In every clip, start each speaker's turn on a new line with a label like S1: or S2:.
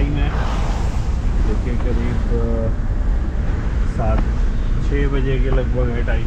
S1: Time है, देखिए करीब 7-6 बजे के लगभग है टाइम।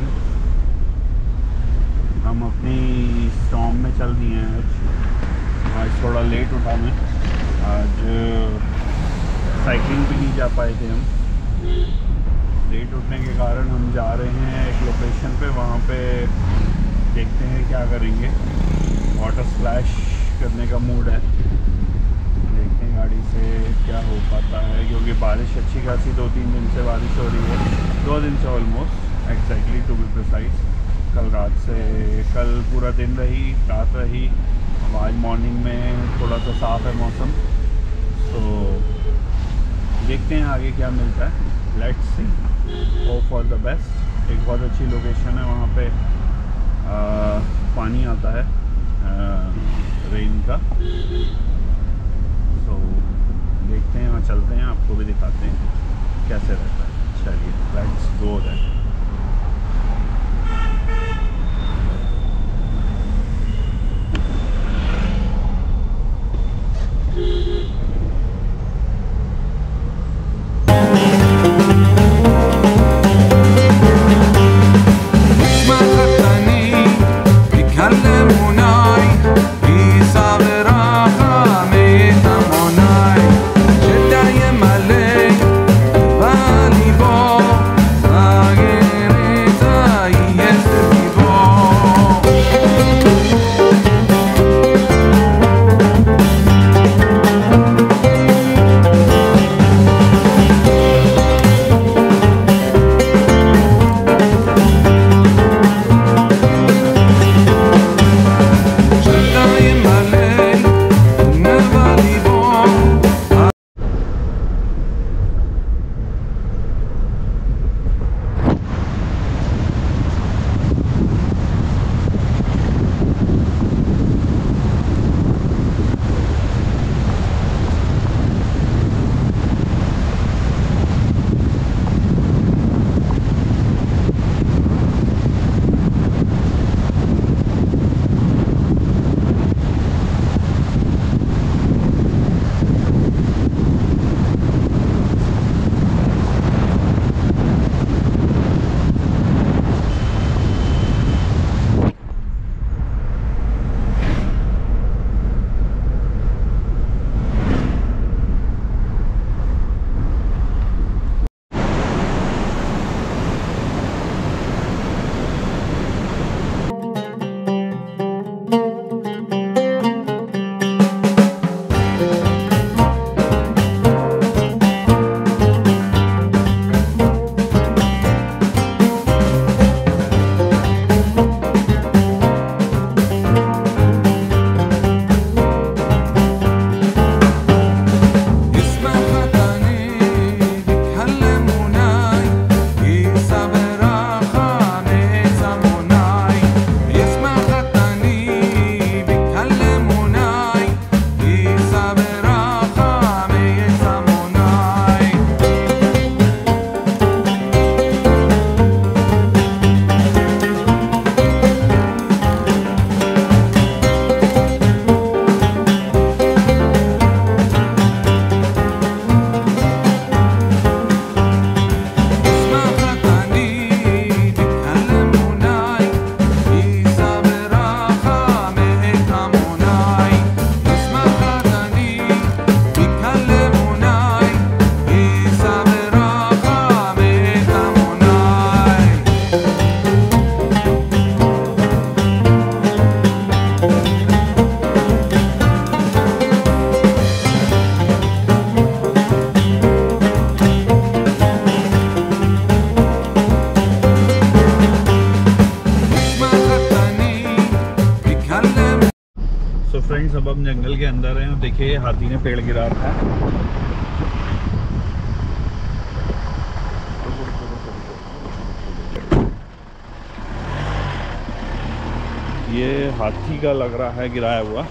S1: हम अपनी स्टॉर्म में चल दिए हैं। आज थोड़ा लेट उठा मैं, आज साइकिलिंग भी नहीं जा पाए थे हम। लेट उठने के कारण हम जा रहे हैं एक लोकेशन पे, वहाँ पे देखते हैं क्या करेंगे। वाटर स्प्लैश करने का मूड है, देखते हैं गाड़ी से क्या हो पाता है, क्योंकि बारिश अच्छी खासी 2-3 दिन से बारिश हो रही है, 2 दिन से almost, exactly to be precise. कल रात से, कल पूरा दिन रही, रात रही, आज मॉर्निंग में थोड़ा सा साफ़ है मौसम। तो देखते हैं आगे क्या मिलता है, let's see, hope for the best. एक बहुत अच्छी लोकेशन है, वहाँ पे पानी आता है रेन का। तो देखते हैं, वहाँ चलते हैं, आपको भी दिखाते हैं कैसे रहता है। चलिए लेट्स गो दैट। फ्रेंड्स, अब हम जंगल के अंदर हैं और देखिए हाथी ने पेड़ गिरा रखा है। ये हाथी का लग रहा है गिराया हुआ।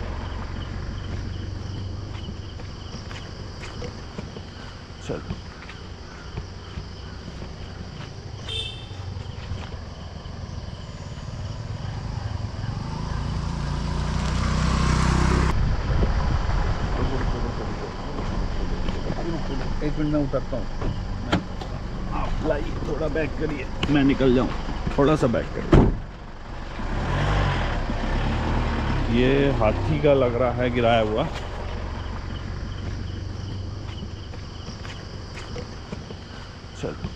S1: चल एक मिनट में उतरता हूँ। आप लाइए, थोड़ा बैक करिए, मैं निकल जाऊँ, थोड़ा सा बैक करिए। ये हाथी का लग रहा है गिराया हुआ। चलो